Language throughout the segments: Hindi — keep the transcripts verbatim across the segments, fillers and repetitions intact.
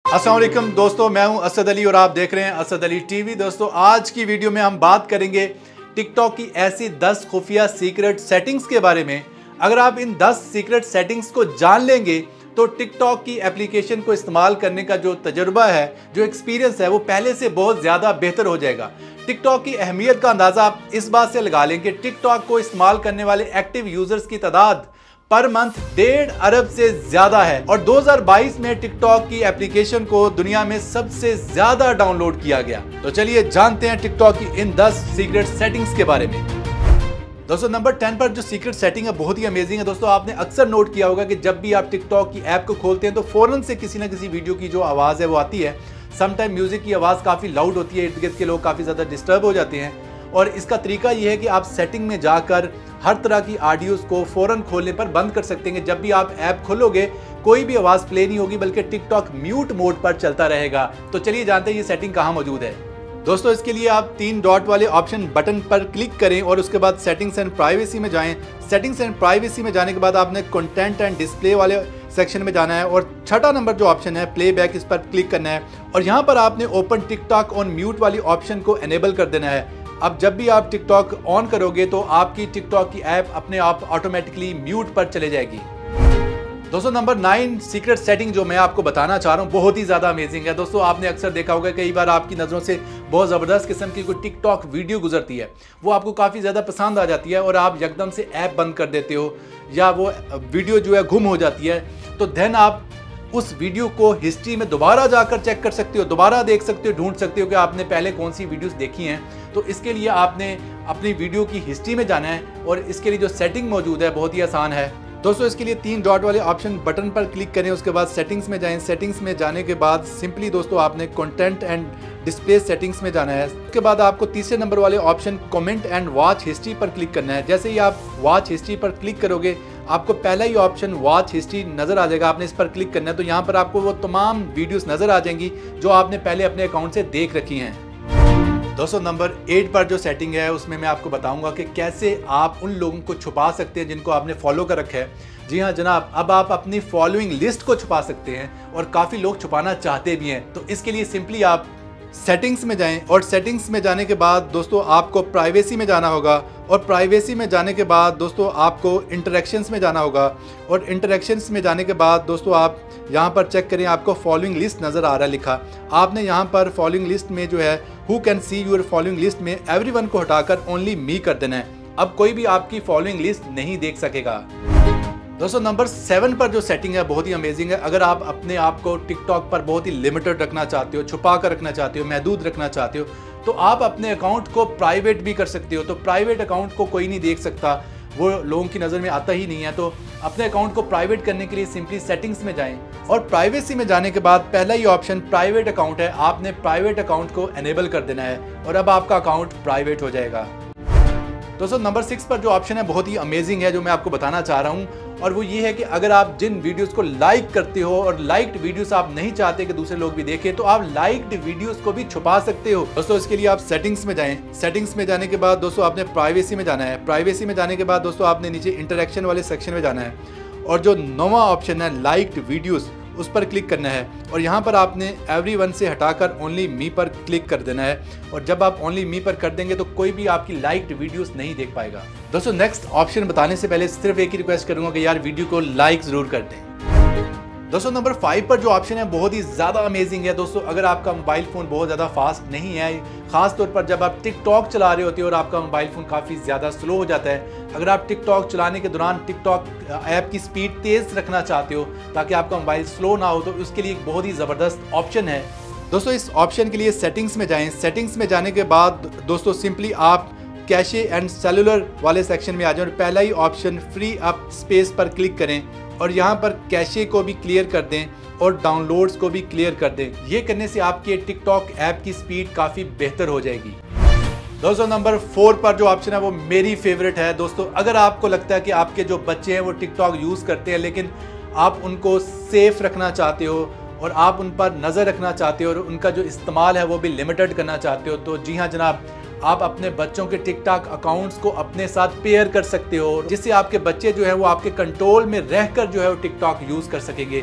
अस्सलाम वालेकुम दोस्तों, मैं हूं असद अली और आप देख रहे हैं असद अली टीवी। दोस्तों, आज की वीडियो में हम बात करेंगे टिकटॉक की ऐसी दस खुफिया सीक्रेट सेटिंग्स के बारे में। अगर आप इन दस सीक्रेट सेटिंग्स को जान लेंगे तो टिकटॉक की एप्लीकेशन को इस्तेमाल करने का जो तजुर्बा है, जो एक्सपीरियंस है, वो पहले से बहुत ज़्यादा बेहतर हो जाएगा। टिकटॉक की अहमियत का अंदाज़ा आप इस बात से लगा लें कि टिकटॉक को इस्तेमाल करने वाले एक्टिव यूजर्स की तादाद पर मंथ डेढ़ अरब से ज्यादा है और दो हज़ार बाईस में टिकटॉक की एप्लीकेशन को दुनिया में सबसे ज्यादा डाउनलोड किया गया। तो चलिए जानते हैं टिकटॉक की इन दस सीक्रेट सेटिंग्स के बारे में। दोस्तों, नंबर टेन पर जो सीक्रेट सेटिंग है बहुत ही अमेजिंग है। दोस्तों, आपने अक्सर नोट किया होगा कि जब भी आप टिकटॉक की ऐप को खोलते हैं तो फौरन से किसी ना किसी वीडियो की जो आवाज़ है वो आती है। समटाइम म्यूजिक की आवाज़ काफ़ी लाउड होती है, इर्द गिर्द के लोग काफ़ी ज़्यादा डिस्टर्ब हो जाते हैं। और इसका तरीका ये है कि आप सेटिंग में जाकर हर तरह की ऑडियोज़ को फ़ौरन खोलने पर बंद कर सकते हैं। जब भी आप ऐप खोलोगे कोई भी आवाज़ प्ले नहीं होगी, बल्कि टिकटॉक म्यूट मोड पर चलता रहेगा। तो चलिए जानते हैं ये सेटिंग कहाँ मौजूद है। दोस्तों, इसके लिए आप तीन डॉट वाले ऑप्शन बटन पर क्लिक करें और उसके बाद सेटिंग्स एंड प्राइवेसी में जाएं। सेटिंग्स एंड प्राइवेसी में जाने के बाद आपने कंटेंट एंड डिस्प्ले वाले सेक्शन में जाना है और छठा नंबर जो ऑप्शन है प्लेबैक, इस पर क्लिक करना है और यहाँ पर आपने ओपन टिकटॉक ऑन म्यूट वाली ऑप्शन को एनेबल कर देना है। अब जब भी आप टिकटॉक ऑन करोगे तो आपकी टिकटॉक की ऐप अपने आप ऑटोमेटिकली म्यूट पर चले जाएगी। दोस्तों, नंबर नाइन सीक्रेट सेटिंग जो मैं आपको बताना चाह रहा हूँ बहुत ही ज़्यादा अमेजिंग है। दोस्तों, आपने अक्सर देखा होगा कई बार आपकी नज़रों से बहुत ज़बरदस्त किस्म की कोई टिकटॉक वीडियो गुजरती है, वो आपको काफ़ी ज़्यादा पसंद आ जाती है और आप एकदम से ऐप बंद कर देते हो या वो वीडियो जो है गुम हो जाती है। तो देन आप उस वीडियो को हिस्ट्री में दोबारा जाकर चेक कर सकते हो, दोबारा देख सकते हो, ढूंढ सकते हो कि आपने पहले कौन सी वीडियोस देखी हैं। तो इसके लिए आपने अपनी वीडियो की हिस्ट्री में जाना है और इसके लिए जो सेटिंग मौजूद है बहुत ही आसान है। दोस्तों, इसके लिए तीन डॉट वाले ऑप्शन बटन पर क्लिक करें, उसके बाद सेटिंग्स में जाएं। सेटिंग्स में जाने के बाद सिंपली दोस्तों आपने कंटेंट एंड डिस्प्ले सेटिंग्स में जाना है। उसके बाद आपको तीसरे नंबर वाले option comment and watch history पर क्लिक करना है। जैसे ही आप वॉच हिस्ट्री पर क्लिक करोगे आपको पहला ही ऑप्शन वॉच हिस्ट्री नज़र आ जाएगा, आपने इस पर क्लिक करना है। तो यहाँ पर आपको वो तमाम वीडियोस नज़र आ जाएंगी जो आपने पहले अपने अकाउंट से देख रखी हैं। दोस्तों, नंबर एट पर जो सेटिंग है उसमें मैं आपको बताऊंगा कि कैसे आप उन लोगों को छुपा सकते हैं जिनको आपने फॉलो कर रखा है। जी हाँ जनाब, अब आप अपनी फॉलोइंग लिस्ट को छुपा सकते हैं और काफ़ी लोग छुपाना चाहते भी हैं। तो इसके लिए सिंपली आप सेटिंग्स में जाएं और सेटिंग्स में जाने के बाद दोस्तों आपको प्राइवेसी में जाना होगा और प्राइवेसी में जाने के बाद दोस्तों आपको इंटरेक्शंस में जाना होगा और इंटरेक्शंस में जाने के बाद दोस्तों आप यहाँ पर चेक करें, आपको फॉलोइंग लिस्ट नज़र आ रहा है लिखा। आपने यहाँ पर फॉलोइंग लिस्ट में जो है who can see your following list में एवरीवन को हटाकर ओनली मी कर देना है। अब कोई भी आपकी फॉलोइंग लिस्ट नहीं देख सकेगा। दोस्तों, नंबर सेवन पर जो सेटिंग है बहुत ही अमेजिंग है। अगर आप अपने आप को टिकटॉक पर बहुत ही लिमिटेड रखना चाहते हो, छुपा कर रखना चाहते हो, महदूद रखना चाहते हो, तो आप अपने अकाउंट को प्राइवेट भी कर सकते हो। तो प्राइवेट अकाउंट को कोई नहीं देख सकता, वो लोगों की नज़र में आता ही नहीं है। तो अपने अकाउंट को प्राइवेट करने के लिए सिंपली सेटिंग्स में जाएं और प्राइवेसी में जाने के बाद पहला ही ऑप्शन प्राइवेट अकाउंट है, आपने प्राइवेट अकाउंट को एनेबल कर देना है और अब आपका अकाउंट प्राइवेट हो जाएगा। दोस्तों, नंबर सिक्स पर जो ऑप्शन है बहुत ही अमेजिंग है जो मैं आपको बताना चाह रहा हूँ और वो ये है कि अगर आप जिन वीडियोस को लाइक करते हो और लाइक्ड वीडियोस आप नहीं चाहते कि दूसरे लोग भी देखें तो आप लाइक्ड वीडियोस को भी छुपा सकते हो। दोस्तों, इसके लिए आप सेटिंग्स में जाएं। सेटिंग्स में जाने के बाद दोस्तों आपने प्राइवेसी में जाना है। प्राइवेसी में जाने के बाद दोस्तों आपने नीचे इंटरेक्शन वाले सेक्शन में जाना है और जो नौवां ऑप्शन है लाइक्ड वीडियोस उस पर क्लिक करना है और यहाँ पर आपने एवरीवन से हटाकर ओनली मी पर क्लिक कर देना है और जब आप ओनली मी पर कर देंगे तो कोई भी आपकी लाइक्ड वीडियोस नहीं देख पाएगा। दोस्तों, नेक्स्ट ऑप्शन बताने से पहले सिर्फ एक ही रिक्वेस्ट करूंगा कि यार वीडियो को लाइक ज़रूर कर दें। दोस्तों, नंबर फाइव पर जो ऑप्शन है बहुत ही ज़्यादा अमेजिंग है। दोस्तों, अगर आपका मोबाइल फ़ोन बहुत ज़्यादा फास्ट नहीं है, ख़ास तौर पर जब आप टिकटॉक चला रहे होते हो और आपका मोबाइल फ़ोन काफ़ी ज़्यादा स्लो हो जाता है, अगर आप टिकटॉक चलाने के दौरान टिकटॉक ऐप की स्पीड तेज़ रखना चाहते हो ताकि आपका मोबाइल स्लो ना हो, तो उसके लिए एक बहुत ही ज़बरदस्त ऑप्शन है। दोस्तों, इस ऑप्शन के लिए सेटिंग्स में जाएँ। सेटिंग्स में जाने के बाद दोस्तों सिंपली आप कैशे एंड सेलुलर वाले सेक्शन में आ जाएं और पहला ही ऑप्शन फ्री अप स्पेस पर क्लिक करें और यहाँ पर कैशे को भी क्लियर कर दें और डाउनलोड्स को भी क्लियर कर दें। ये करने से आपके टिकटॉक ऐप की स्पीड काफ़ी बेहतर हो जाएगी। दोस्तों, नंबर फोर पर जो ऑप्शन है वो मेरी फेवरेट है। दोस्तों, अगर आपको लगता है कि आपके जो बच्चे हैं वो टिकटॉक यूज़ करते हैं लेकिन आप उनको सेफ रखना चाहते हो और आप उन पर नज़र रखना चाहते हो और उनका जो इस्तेमाल है वो भी लिमिटेड करना चाहते हो, तो जी हाँ जनाब, आप अपने बच्चों के टिकटॉक अकाउंट्स को अपने साथ पेयर कर सकते हो जिससे आपके बच्चे जो है वो आपके कंट्रोल में रहकर जो है वो टिकटॉक यूज़ कर सकेंगे।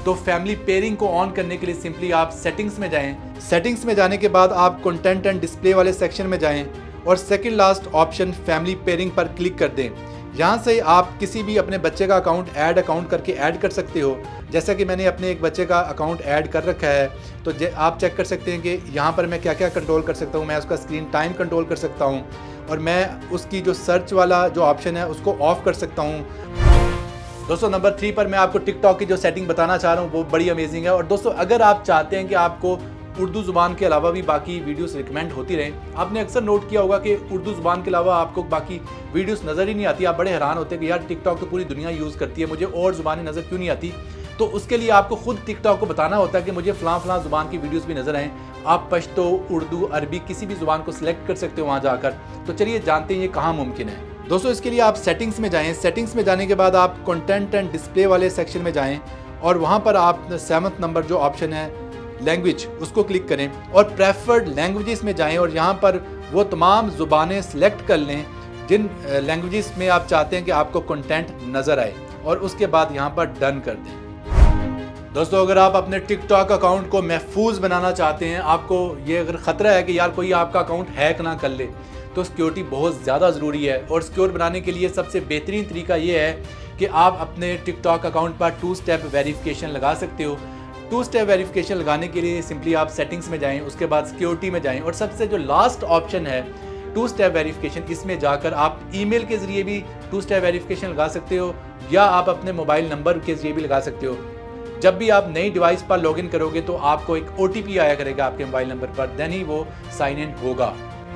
तो फैमिली पेयरिंग को ऑन करने के लिए सिंपली आप सेटिंग्स में जाएं। सेटिंग्स में जाने के बाद आप कंटेंट एंड डिस्प्ले वाले सेक्शन में जाएं और second last option family pairing पर क्लिक कर दें। यहाँ से आप किसी भी अपने बच्चे का अकाउंट ऐड अकाउंट करके ऐड कर सकते हो। जैसा कि मैंने अपने एक बच्चे का अकाउंट ऐड कर रखा है, तो आप चेक कर सकते हैं कि यहाँ पर मैं क्या क्या कंट्रोल कर सकता हूँ। मैं उसका स्क्रीन टाइम कंट्रोल कर सकता हूँ और मैं उसकी जो सर्च वाला जो ऑप्शन है उसको ऑफ कर सकता हूँ। दोस्तों नंबर थ्री पर मैं आपको टिकटॉक की जो सेटिंग बताना चाह रहा हूँ वो बड़ी अमेजिंग है। और दोस्तों अगर आप चाहते हैं कि आपको उर्दू ज़ुबान के अलावा भी बाकी वीडियोस रिकमेंड होती रहें, आपने अक्सर नोट किया होगा कि उर्दू ज़ुबान के अलावा आपको बाकी वीडियोस नज़र ही नहीं आती। आप बड़े हैरान होते हैं कि यार टिकटॉक तो पूरी दुनिया यूज़ करती है, मुझे और ज़ुबानें नज़र क्यों नहीं आती। तो उसके लिए आपको खुद टिकटॉक को बताना होता है कि मुझे फ़लाँ फ़लाँ ज़ुबान की वीडियोज़ भी नज़र आएँ। आप पश्तो, उर्दू, अरबी किसी भी ज़ुबान को सिलेक्ट कर सकते हो वहाँ जाकर। तो चलिए जानते हैं ये कहाँ मुमकिन है। दोस्तों इसके लिए आप सेटिंग्स में जाएँ। सेटिंग्स में जाने के बाद आप कंटेंट एंड डिस्प्ले वाले सेक्शन में जाएँ और वहाँ पर आप सेवन्थ नंबर जो ऑप्शन है लैंग्वेज उसको क्लिक करें और प्रेफर्ड लैंग्वेजेस में जाएं और यहाँ पर वो तमाम ज़ुबानें सेलेक्ट कर लें जिन लैंग्वेजेस में आप चाहते हैं कि आपको कंटेंट नज़र आए और उसके बाद यहाँ पर डन कर दें। दोस्तों अगर आप अपने टिकटॉक अकाउंट को महफूज बनाना चाहते हैं, आपको ये अगर ख़तरा है कि यार कोई आपका अकाउंट हैक ना कर ले, तो सिक्योरिटी बहुत ज़्यादा ज़रूरी है। और सिक्योर बनाने के लिए सबसे बेहतरीन तरीका ये है कि आप अपने टिकटॉक अकाउंट पर टू स्टेप वेरिफिकेशन लगा सकते हो। टू स्टेप वेरिफिकेशन लगाने के लिए सिंपली आप सेटिंग्स में जाएं, उसके बाद सिक्योरिटी में जाएं और सबसे जो लास्ट ऑप्शन है टू स्टेप वेरिफिकेशन, इसमें जाकर आप ईमेल के ज़रिए भी टू स्टेप वेरिफिकेशन लगा सकते हो या आप अपने मोबाइल नंबर के ज़रिए भी लगा सकते हो। जब भी आप नई डिवाइस पर लॉगिन करोगे तो आपको एक ओ टी पी आया करेगा आपके मोबाइल नंबर पर, देन ही वो साइन इन होगा।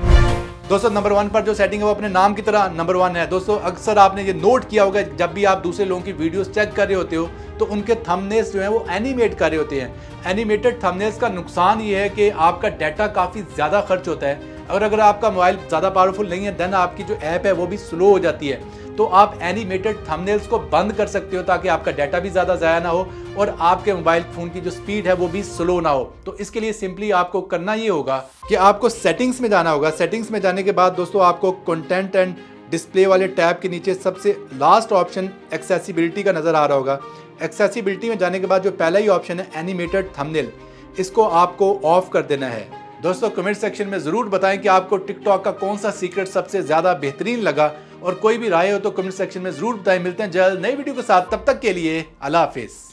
दोस्तों नंबर वन पर जो सेटिंग है वो अपने नाम की तरह नंबर वन है। दोस्तों अक्सर आपने ये नोट किया होगा, जब भी आप दूसरे लोगों की वीडियोस चेक कर रहे होते हो तो उनके थंबनेल्स जो हैं वो एनिमेट कर रहे होते हैं। एनिमेटेड थंबनेल्स का नुकसान ये है कि आपका डाटा काफ़ी ज़्यादा खर्च होता है। और अगर आपका मोबाइल ज़्यादा पावरफुल नहीं है देन आपकी जो ऐप है वो भी स्लो हो जाती है। तो आप एनिमेटेड थंबनेल्स को बंद कर सकते हो ताकि आपका डाटा भी ज़्यादा ज़ाया ना हो और आपके मोबाइल फ़ोन की जो स्पीड है वो भी स्लो ना हो। तो इसके लिए सिंपली आपको करना ये होगा कि आपको सेटिंग्स में जाना होगा। सेटिंग्स में जाने के बाद दोस्तों आपको कंटेंट एंड डिस्प्ले वाले टैब के नीचे सबसे लास्ट ऑप्शन एक्सेसिबिलिटी का नज़र आ रहा होगा। एक्सेसिबिलिटी में जाने के बाद जो पहला ही ऑप्शन है एनिमेटेड थंबनेल, इसको आपको ऑफ कर देना है। दोस्तों कमेंट सेक्शन में ज़रूर बताएं कि आपको टिकटॉक का कौन सा सीक्रेट सबसे ज़्यादा बेहतरीन लगा और कोई भी राय हो तो कमेंट सेक्शन में ज़रूर बताएं। मिलते हैं जल्द नई वीडियो के साथ, तब तक के लिए अल्लाह हाफिज़।